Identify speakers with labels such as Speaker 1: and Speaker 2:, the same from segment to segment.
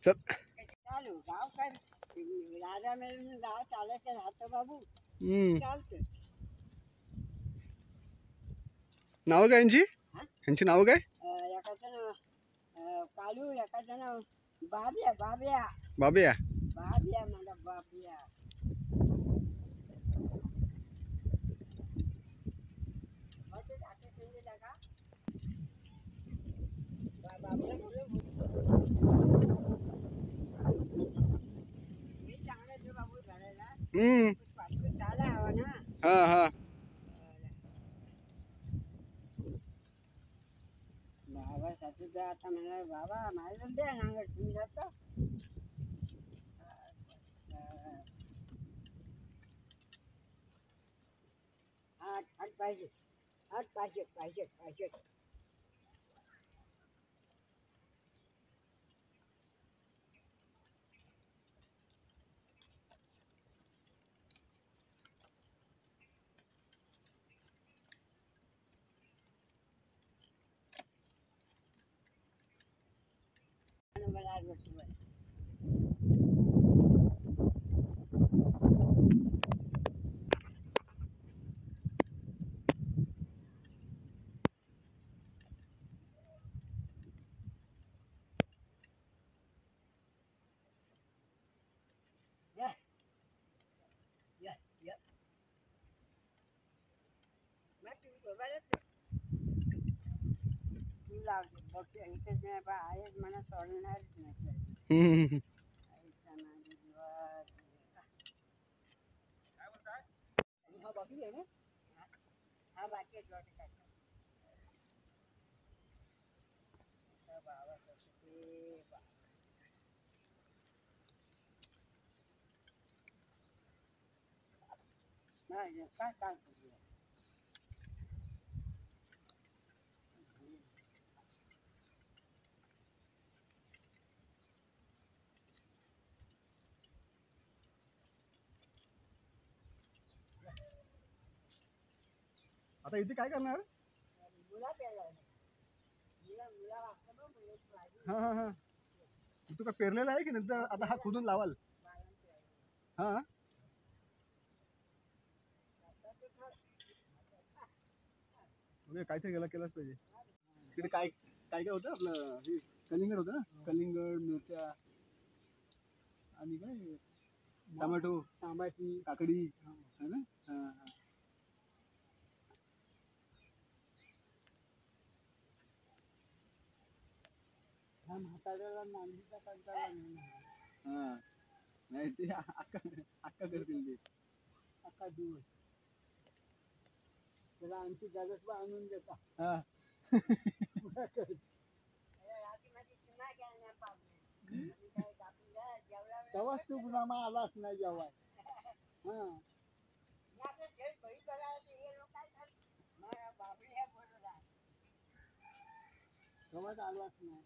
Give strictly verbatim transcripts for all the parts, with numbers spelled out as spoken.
Speaker 1: चल
Speaker 2: चालू गाव काय राजा मिळून गाव चालायचं राहतं बाबू.
Speaker 1: हम्म.
Speaker 2: चालतं.
Speaker 1: नाव काय यांची
Speaker 2: हा?
Speaker 1: यांची नाव काय?
Speaker 2: अं, एकाचं नाव अं, कालू, एकाचं नाव बाब्या. बाब्या
Speaker 1: बाब्या.
Speaker 2: बाब्या मला बाब्या. मग ते टाके संजयला का? बा- बाबूला बोलव, बोलव. मी चांगलं आहे तो बाबू झाडायला.
Speaker 1: हम्म.
Speaker 2: पाठवून झाला हवा ना.
Speaker 1: हा हा.
Speaker 2: बाबा सासूचा आता म्हणा बाबा माझ्या द्या नांगर तुम्ही जाता. हात हात पाहिजे, हात पाहिजे पाहिजे पाहिजे. मला आज वस्तू बरं. या या या. मग तुम्ही बघायलाच तू लावते बघ इथेच नाही बा आहेच म्हणा सोडणारच नाही.
Speaker 1: हम्म.
Speaker 2: हा बाकी आहे ना. हा बाकी आहे वाटतं काय. बाबा ते बा. नाही काय काम करू.
Speaker 1: आता इथे काय करणार?
Speaker 2: मुला पेरला मुला मुला वाटतं बघ मुलाची भाजी.
Speaker 1: हा हा हा. तू का पेरलेला आहे की नंतर आता हा खोदून लावाल? हा. म्हणजे काहीतरी गेला केलाच पाहिजे. तिकडे काय काय काय होतं आपलं हे कलिंगड होतं ना. कलिंगड, मिरच्या आणि काय टोमॅटो,
Speaker 2: टमाटी
Speaker 1: काकडी है ना. हा हा.
Speaker 2: हा म्हाताऱ्याला नांदीचा कंटाळा नाही.
Speaker 1: हा. नाही ते अक्का अक्का करतील ते.
Speaker 2: अख्खा दिवस त्याला आणखी गरज आणून देता.
Speaker 1: हा.
Speaker 2: तेव्हाच तू पुन्हा आलाच नाही जेव्हा. हा तेव्हाच आलाच नाही.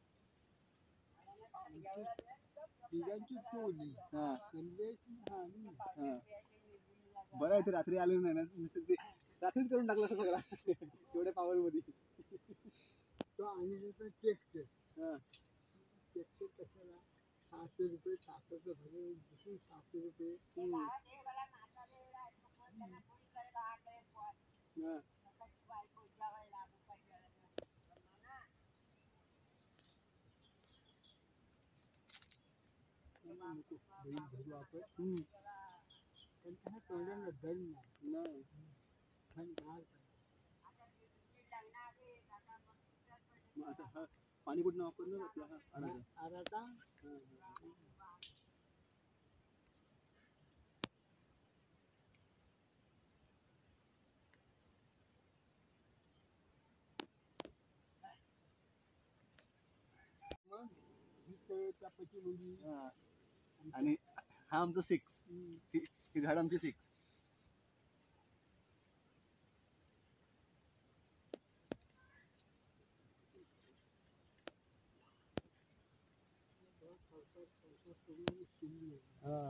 Speaker 2: तिघांची टोली.
Speaker 1: हा.
Speaker 2: संदेश आणि
Speaker 1: हा. बरं आहे ते रात्री आले नाही ना. नुसतं ते रात्रीच करून टाकलं असं सगळा तेवढ्या पावर मध्ये.
Speaker 2: तो आणि देतो चेक.
Speaker 1: हा.
Speaker 2: चेक कशाला सहाशे रुपये तासाचं भरे दुसरी सहाशे रुपये.
Speaker 1: हम्म. हा.
Speaker 2: नको बैल धरू आपण.
Speaker 1: हम्म.
Speaker 2: पण त्या तोंडाला दल नाही.
Speaker 1: नाही.
Speaker 2: पण गार
Speaker 1: मग आता हा पाणी कुठनं वापरलं आपलं हा आणायचं.
Speaker 2: आता मग ही त्यापैकी मुली.
Speaker 1: हा. आणि हा आमचं सिक्स. ही झाड आमची सिक्स. हा.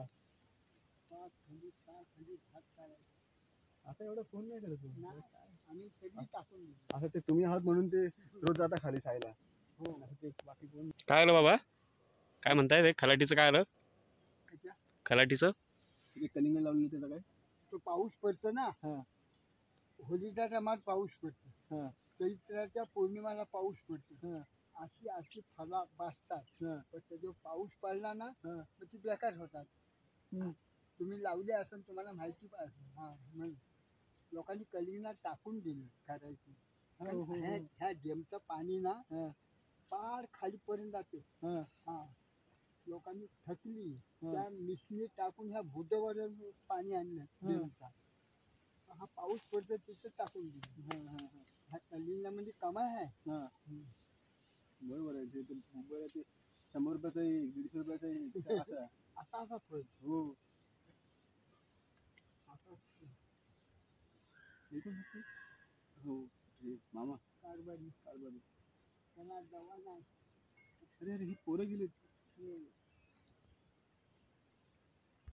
Speaker 1: आता एवढं फोन नाही करत तू.
Speaker 2: आम्ही सगळी टाकून दिली.
Speaker 1: असं ते तुम्ही आहात म्हणून ते रोज जाता खाली खायला.
Speaker 2: हो
Speaker 1: ते बाकी कोण
Speaker 3: काय ना बाबा काय म्हणताय ते खलाटीचं काय आलं
Speaker 2: त्याच्या
Speaker 3: खलाटीचं
Speaker 1: तिथे कलिंगड लावलेलं त्याचं काय
Speaker 2: तो पाऊस पडतो ना
Speaker 1: हा.
Speaker 2: होळीच्या टायमात पाऊस पडतो
Speaker 1: हा.
Speaker 2: चैत्राच्या पौर्णिमाला पाऊस पडतो
Speaker 1: हा.
Speaker 2: अशी अशी फळा भासतात
Speaker 1: हा.
Speaker 2: पण त्याच्यावर पाऊस पडला ना
Speaker 1: हा.
Speaker 2: तर ती बेकार होतात.
Speaker 1: हम्म.
Speaker 2: तुम्ही लावले असेल तुम्हाला माहिती पण असेल हा मग लोकांनी कलिंगड टाकून दिलं करायची
Speaker 1: हो, हो, हो.
Speaker 2: ह्या ह्या डेमचं पाणी ना
Speaker 1: हा.
Speaker 2: पार खालीपर्यंत जाते
Speaker 1: हा.
Speaker 2: हा लोकांनी थकली
Speaker 1: हा.
Speaker 2: त्या मिशनी टाकून ह्या भुजवर पाणी आणलं
Speaker 1: हा.
Speaker 2: डेमचा हा पाऊस पडतो तिथं टाकून दिलं
Speaker 1: हा. हा. हा.
Speaker 2: ह्या कलिंगडामध्ये कमाई आहे.
Speaker 1: हा.
Speaker 2: हम्म.
Speaker 1: बरोबर आहे ते तर मुंबईला ते शंभर रुपयाचं एक दीडशे रुपयाचं एक असं आहे.
Speaker 2: असा असा फळ
Speaker 1: हो
Speaker 2: असा
Speaker 1: हे पण फक्त हो हे मामा
Speaker 2: कारभारी
Speaker 1: कारभारी
Speaker 2: त्यांना दवा नाही
Speaker 1: अरे अरे ही पोरं गेलीत